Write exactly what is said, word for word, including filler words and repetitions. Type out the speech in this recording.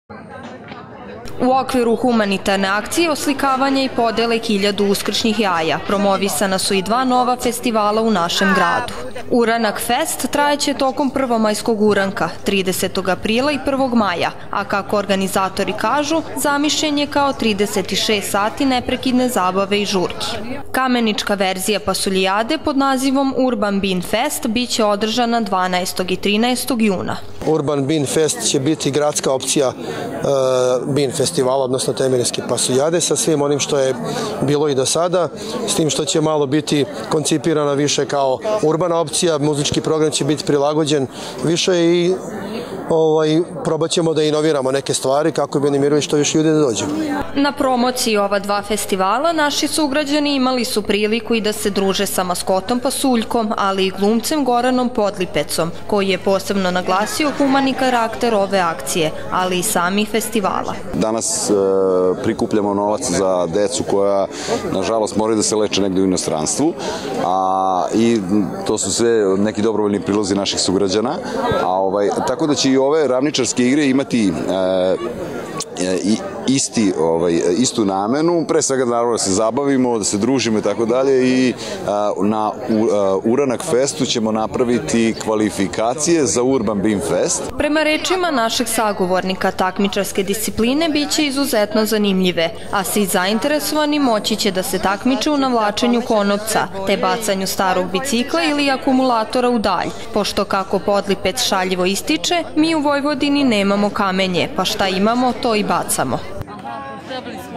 U okviru humanitarne akcije oslikavanja i podele hiljadu uskršnjih jaja promovisana su i dva nova festivala u našem gradu. Uranak Fest trajeće tokom prvomajskog uranka, tridesetog aprila i prvog maja, a kako organizatori kažu, zamišljen je kao trideset šest sati neprekidne zabave i žurki. Kamenička verzija pasuljijade pod nazivom Urban Bean Fest biće održana dvanaestog i trinaestog juna. Urban Bean Fest će biti gradska opcija Bean festivala, odnosno temeljske pasuljade, sa svim onim što je bilo i do sada, s tim što će malo biti koncipirana više kao urbana opcija, muzički program će biti prilagođen više i probat ćemo da inoviramo neke stvari kako bi animirali što više ljudi da dođe. Na promociji ova dva festivala naši sugrađani imali su priliku i da se druže sa maskotom Pasuljkom, ali i glumcem Goranom Podlipecom, koji je posebno naglasio humani karakter ove akcije, ali i samih festivala. Danas prikupljamo novac za decu koja, nažalost, moraju da se leče negde u inostranstvu, i to su sve neki dobrovoljni prilozi naših sugrađana, tako da će i ove ravničarske igre imati istu namenu, pre svega naravno da se zabavimo, da se družimo i tako dalje, i na Uranak Festu ćemo napraviti kvalifikacije za Urban Bean Fest. Prema rečima našeg sagovornika, takmičarske discipline biće izuzetno zanimljive, a svi zainteresovani moći će da se takmiče u navlačenju konopca, te bacanju starog bicikla ili akumulatora u dalj, pošto kako Podlipec šaljivo ističe, mi u Vojvodini nemamo kamenje, pa šta imamo, to i bacamo.